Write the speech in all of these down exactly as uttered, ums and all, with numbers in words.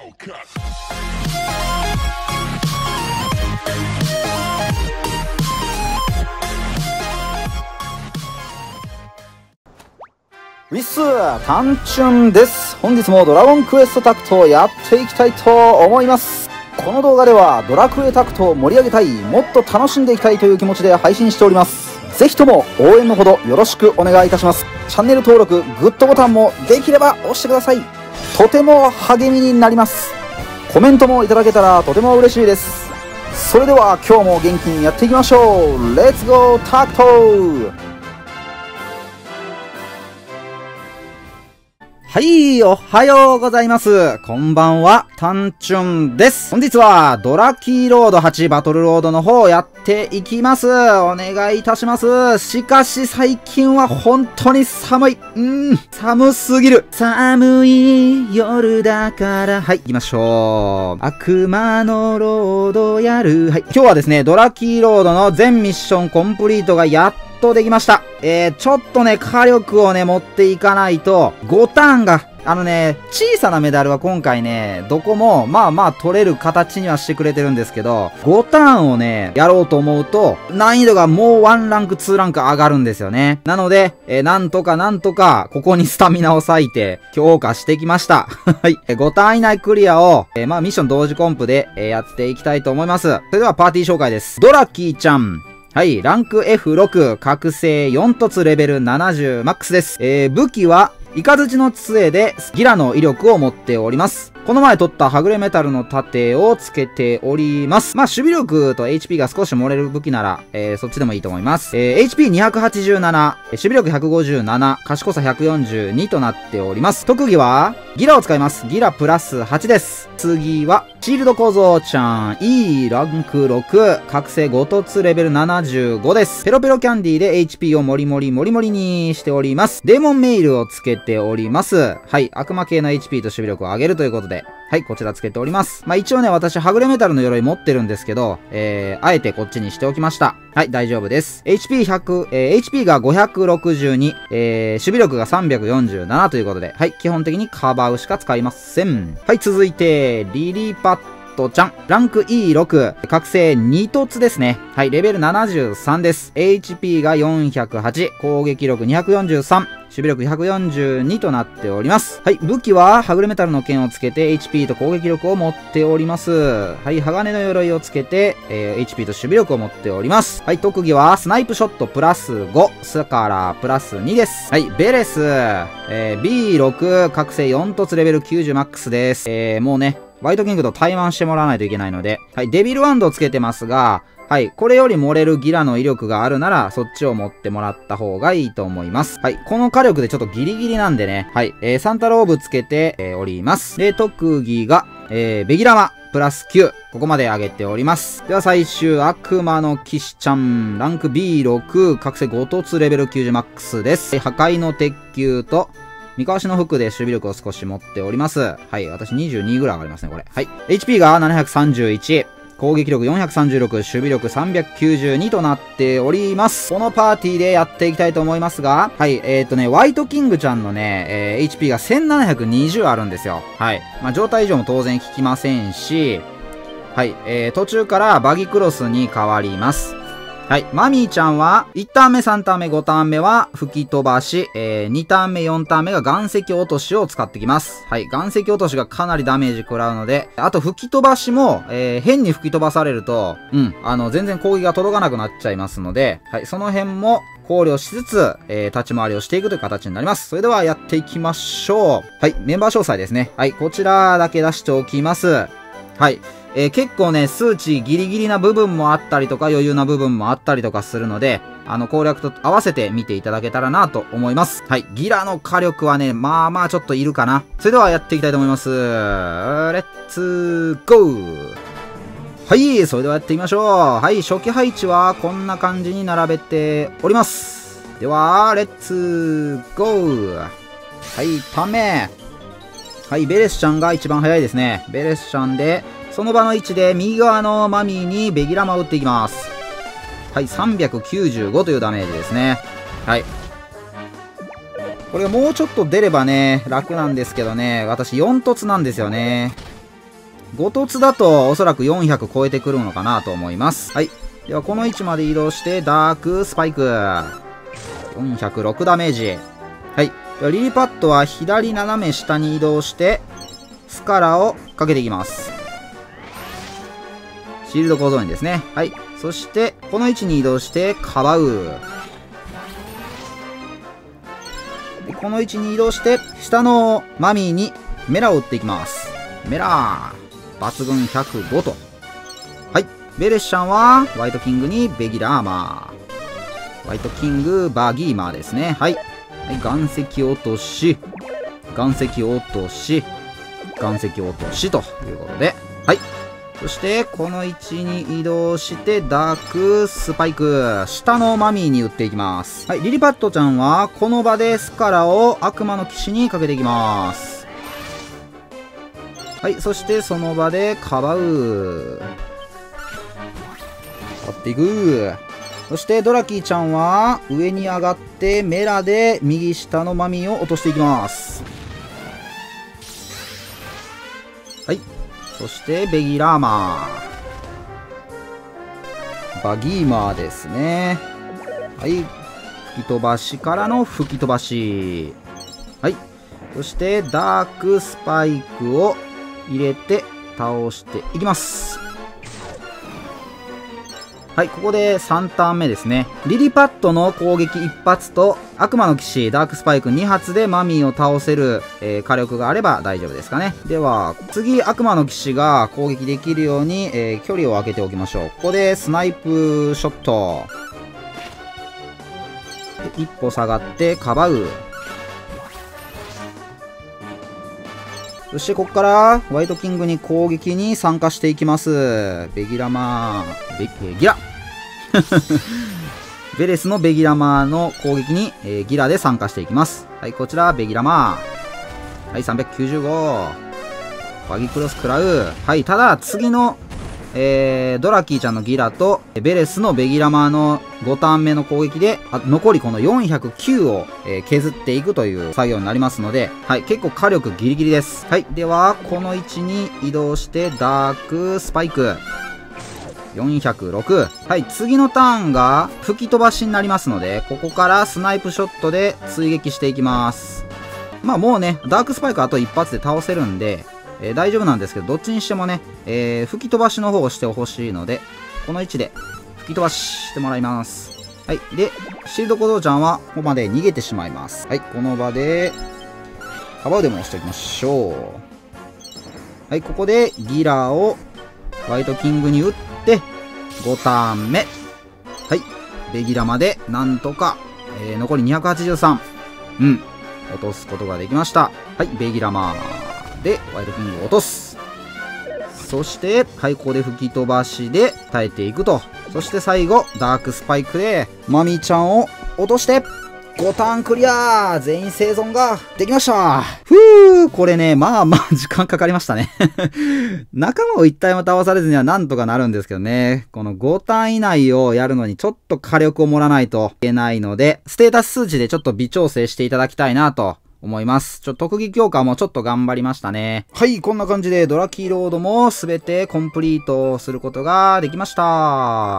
ウィスタンチュンです。本日もドラゴンクエストタクトをやっていきたいと思います。この動画ではドラクエタクトを盛り上げたい、もっと楽しんでいきたいという気持ちで配信しております。ぜひとも応援のほどよろしくお願いいたします。チャンネル登録、グッドボタンもできれば押してください。とても励みになります。コメントもいただけたらとても嬉しいです。それでは今日も元気にやっていきましょう。レッツゴータクト。はい、おはようございます。こんばんは、タンチュンです。本日はドラキーロードはちバトルロードの方をやっていきます。お願いいたします。しかし最近は本当に寒い。うーん、寒すぎる。寒い夜だから。はい、行きましょう。悪魔のロードやる。はい、今日はですね、ドラキーロードの全ミッションコンプリートがやっとできました。えー、ちょっとね、火力をね、持っていかないと、ごターンが、あのね、小さなメダルは今回ね、どこも、まあまあ取れる形にはしてくれてるんですけど、ごターンをね、やろうと思うと、難易度がもうワンランク、ツーランク上がるんですよね。なので、えー、なんとかなんとか、ここにスタミナを割いて、強化してきました。はい。ごターン以内クリアを、えー、まあミッション同時コンプで、えー、やっていきたいと思います。それではパーティー紹介です。ドラキーちゃん。はい。ランク エフろく、覚醒よん凸レベルななじゅうマックスです。えー、武器は、イカズチの杖でギラの威力を持っております。この前取ったはぐれメタルの盾をつけております。まあ、守備力と エイチピー が少し漏れる武器なら、えー、そっちでもいいと思います。えー、エイチピーにひゃくはちじゅうなな、守備力ひゃくごじゅうなな、賢さひゃくよんじゅうにとなっております。特技は、ギラを使います。ギラプラスはちです。次は、シールド小僧ちゃん、E ランクろく、覚醒ご凸レベルななじゅうごです。ペロペロキャンディーで エイチピー をもりもりもりもりにしております。デーモンメイルをつけております。はい、悪魔系の エイチピー と守備力を上げるということで、はい、こちらつけております。まあ、一応ね、私、はぐれメタルの鎧持ってるんですけど、えー、あえてこっちにしておきました。はい、大丈夫です。エイチピーひゃく、えー、エイチピー がごひゃくろくじゅうに、えー、守備力がさんびゃくよんじゅうななということで、はい、基本的にカバーしか使いません。はい、続いて、リリパッドちゃん。ランク イーろく、覚醒に凸ですね。はい、レベルななじゅうさんです。エイチピー がよんひゃくはち、攻撃力にひゃくよんじゅうさん。守備力ひゃくよんじゅうにとなっております。はい。武器は、はぐれメタルの剣をつけて エイチピー と攻撃力を持っております。はい。鋼の鎧をつけて、えー、エイチピー と守備力を持っております。はい。特技は、スナイプショットプラスご、スカラープラスにです。はい。ベレス、えー、ビーろく、覚醒よん凸レベルきゅうじゅうマックスです。えー、もうね、ワイトキングと対マンしてもらわないといけないので、はい。デビルワンドをつけてますが、はい。これより漏れるギラの威力があるなら、そっちを持ってもらった方がいいと思います。はい。この火力でちょっとギリギリなんでね。はい。えー、サンタローブつけて、えー、おります。で、特技が、えー、ベギラマ、プラスきゅう。ここまで上げております。では最終、悪魔の騎士ちゃん。ランク ビーろく、覚醒ご凸レベルきゅうじゅうマックスです。破壊の鉄球と、三河しの服で守備力を少し持っております。はい。私にじゅうにぐらい上がりますね、これ。はい。エイチピー がななひゃくさんじゅういち。攻撃力よんひゃくさんじゅうろく、守備力さんびゃくきゅうじゅうにとなっております。このパーティーでやっていきたいと思いますが、はい、えっとね、ワイトキングちゃんのね、えー、エイチピー がせんななひゃくにじゅうあるんですよ。はい。まあ、状態異常も当然効きませんし、はい、えー、途中からバギクロスに変わります。はい。マミーちゃんは、いちターン目、さんターン目、ごターン目は吹き飛ばし、えー、にターン目、よんターン目が岩石落としを使ってきます。はい。岩石落としがかなりダメージ食らうので、あと吹き飛ばしも、えー、変に吹き飛ばされると、うん、あの、全然攻撃が届かなくなっちゃいますので、はい。その辺も考慮しつつ、えー、立ち回りをしていくという形になります。それではやっていきましょう。はい。メンバー詳細ですね。はい。こちらだけ出しておきます。はい。えー、結構ね、数値ギリギリな部分もあったりとか余裕な部分もあったりとかするので、あの攻略と合わせて見ていただけたらなと思います。はい。ギラの火力はね、まあまあちょっといるかな。それではやっていきたいと思います。レッツゴー。はい。それではやってみましょう。はい。初期配置はこんな感じに並べております。では、レッツゴー。はい。ため。はい。ベレスちゃんが一番早いですね。ベレスちゃんで、その場の位置で右側のマミーにベギラマを打っていきます。はい、さんびゃくきゅうじゅうごというダメージですね。はい。これがもうちょっと出ればね、楽なんですけどね、私よん凸なんですよね。 ご凸だとおそらくよんひゃく超えてくるのかなと思います。はい。ではこの位置まで移動してダークスパイク。よんひゃくろくダメージ。はい。ではリリパッドは左斜め下に移動してスカラをかけていきます。シールド構造にですね。はい。そしてこの位置に移動してかばう。この位置に移動して下のマミーにメラを打っていきます。メラー抜群ひゃくごと。はい。ベレッシャンはホワイトキングにベギラーマー。ホワイトキングバギーマーですね。はい。はい、岩石落とし。岩石落とし。岩石落としということで。はい。そして、この位置に移動して、ダークスパイク。下のマミーに打っていきます。はい。リリパットちゃんは、この場でスカラを悪魔の騎士にかけていきます。はい。そして、その場でかばう。かっていく。そして、ドラキーちゃんは、上に上がって、メラで右下のマミーを落としていきます。はい。そして、ベギラーマー。バギーマーですね。はい。吹き飛ばしからの吹き飛ばし。はい。そして、ダークスパイクを入れて倒していきます。はい、ここでさんターン目ですね。リリパッドの攻撃いち発と、悪魔の騎士、ダークスパイクに発でマミーを倒せる、えー、火力があれば大丈夫ですかね。では、次、悪魔の騎士が攻撃できるように、えー、距離を空けておきましょう。ここでスナイプショット。で一歩下がってかばう。そしてここからホワイトキングに攻撃に参加していきます。ベギラマー、ベ、ベギラベレスのベギラマーの攻撃に、えー、ギラで参加していきます。はい、こちらベギラマー。はい、さんびゃくきゅうじゅうご。バギクロス食らう。はい、ただ次の、えー、ドラキーちゃんのギラとベレスのベギラマーのごターン目の攻撃で、あ残りこのよんひゃくきゅうを、えー、削っていくという作業になりますので、はい、結構火力ギリギリです。はい、では、この位置に移動してダークスパイク。よんひゃくろく。はい、次のターンが吹き飛ばしになりますので、ここからスナイプショットで追撃していきます。まあもうね、ダークスパイクあと一発で倒せるんで、えー、大丈夫なんですけど、どっちにしてもね、えー、吹き飛ばしの方をしてほしいので、この位置で吹き飛ばししてもらいます。はい。で、シールド小僧ちゃんはここまで逃げてしまいます。はい。この場で、カバーでも押しておきましょう。はい。ここでギラーをホワイトキングに打って、ごターン目。はい。ベギラまでなんとか、えー、残りにひゃくはちじゅうさん。うん。落とすことができました。はい。ベギラマー。で、ホワイトキングを落とす。そして、はい、ここで吹き飛ばしで耐えていくと。そして最後、ダークスパイクで、マミーちゃんを落として、ごターンクリアー全員生存ができましたふぅこれね、まあまあ時間かかりましたね。仲間を一体も倒されずにはなんとかなるんですけどね。このごターン以内をやるのにちょっと火力を盛らないといけないので、ステータス数値でちょっと微調整していただきたいなと。思います。ちょっと特技強化もちょっと頑張りましたね。はい、こんな感じでドラキーロードもすべてコンプリートすることができました。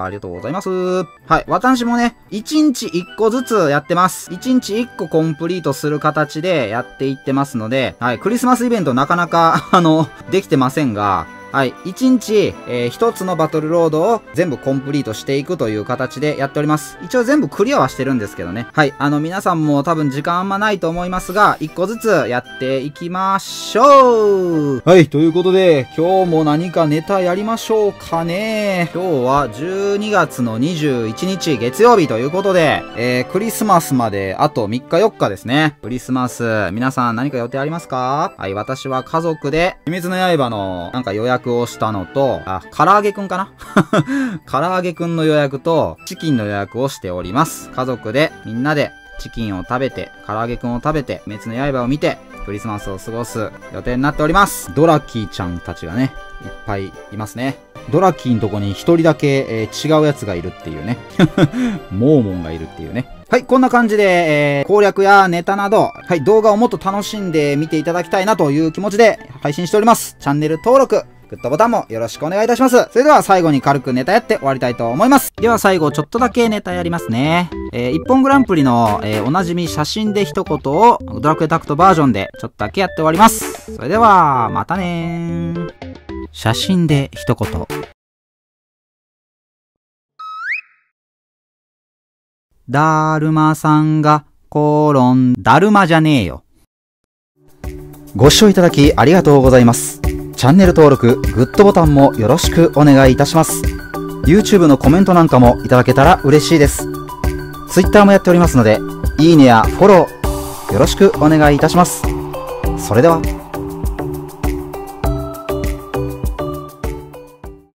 ありがとうございます。はい、私もね、いちにちいっこずつやってます。いちにちいっこコンプリートする形でやっていってますので、はい、クリスマスイベントなかなか、あの、できてませんが、はい。いちにち、えー、ひとつのバトルロードを全部コンプリートしていくという形でやっております。一応全部クリアはしてるんですけどね。はい。あの、皆さんも多分時間あんまないと思いますが、いっこずつやっていきましょう。はい。ということで、今日も何かネタやりましょうかね。今日はじゅうにがつのにじゅういちにち月曜日ということで、えー、クリスマスまであとみっかよっかですね。クリスマス、皆さん何か予定ありますか？はい。私は家族で、鬼滅の刃のなんか予約をしたのと、あ、唐揚げくんかな唐揚げくんの予約と、チキンの予約をしております。家族で、みんなで、チキンを食べて、唐揚げくんを食べて、鬼滅の刃を見て、クリスマスを過ごす予定になっております。ドラキーちゃんたちがね、いっぱいいますね。ドラキーのとこに一人だけ、えー、違うやつがいるっていうね。モーモンがいるっていうね。はい、こんな感じで、えー、攻略やネタなど、はい、動画をもっと楽しんで見ていただきたいなという気持ちで配信しております。チャンネル登録、 グッドボタンもよろしくお願いいたします。それでは最後に軽くネタやって終わりたいと思います。では最後ちょっとだけネタやりますね。えー、一本グランプリの、えー、おなじみ写真で一言をドラクエタクトバージョンでちょっとだけやって終わります。それでは、またねー。写真で一言。だるまさんが転んだるまじゃねえよ。ご視聴いただきありがとうございます。チャンネル登録、グッドボタンもよろしくお願いいたします。YouTube のコメントなんかもいただけたら嬉しいです。Twitter もやっておりますので、いいねやフォローよろしくお願いいたします。それでは。